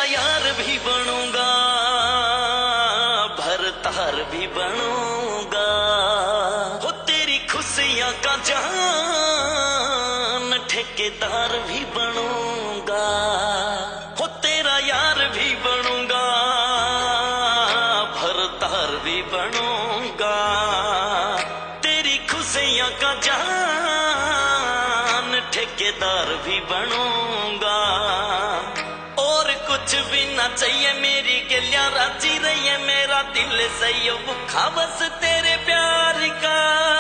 तेरा यार भी बनूंगा, भरतार भी बनूंगा, हो तेरी खुशियां का जान ठेकेदार भी बनूंगा, हो तेरा यार भी बनूंगा, भरतार भी बनूंगा, तेरी खुशियां का जान ठेकेदार भी बनूंगा। और कुछ भी ना चाहिए मेरी गलियां राजी रही है, मेरा दिल सही भूखा बस तेरे प्यार का।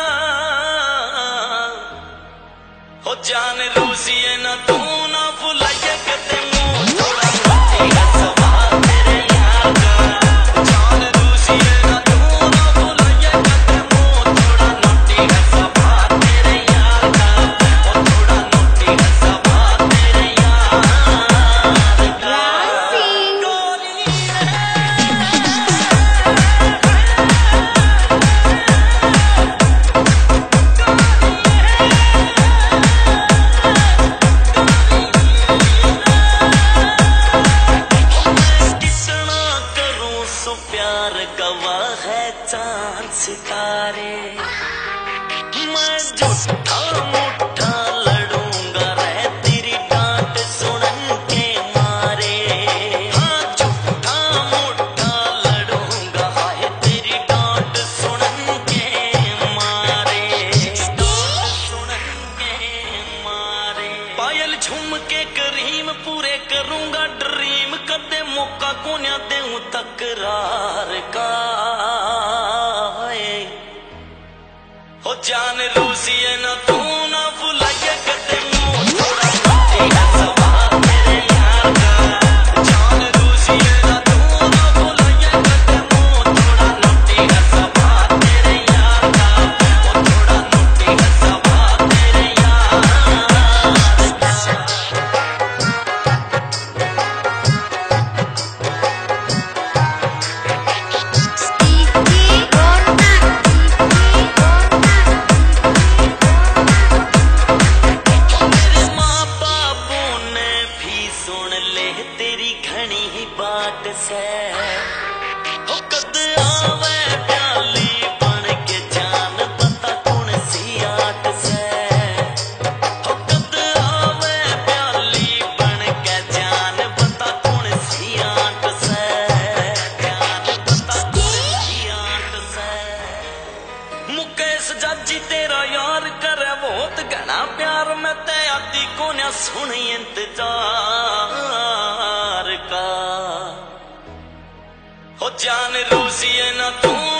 हो जान रूसिए ना तू ना भुलाइए कदे मुंह थोड़ा नोटी है सवाल तेरे यार का। जान रूसिए ना तू ना भुलाइए कदे मुंह थोड़ा नोटी है सवाल तेरे यार का। ओ थोड़ा नोटी है सवाल तेरे यार का। प्यार गवाह है चांद सितारे, मैं झूठा मूठा लड़ूंगा रह तेरी डांट सुनन के मारे। हाँ झूठा मूठा लड़ूंगा हाय तेरी डांट सुनन के मारे, सुनन के मारे। पायल झूम के करीम पूरे करूंगा ड्रीम, कदे मौका कोन्या देऊं तकरार का। हो जान रूसिए ना तू ना भुलाइए कदे मुंह थोड़ा नोटी है सवाल तेरे यार का। जान रूसिए ना तू ना भुलाइए कदे मुंह थोड़ा नोटी है सवाल तेरे यार का। वो थोड़ा नोटी है सवाल तेरे यार का। तेरी घनी ही बाट से हो कद आवे प्याली बन के जान पता कौन सी आट से। हो कद आवे प्याली बन के जान पता कौन सी आट से, जान पता कौन सी आट से। मुकेश जाजी तेरा यार करे बहुत घना प्यार, मैं ते आती कोन्या सुनी इंतजार का। हो जान रूसिए ना तू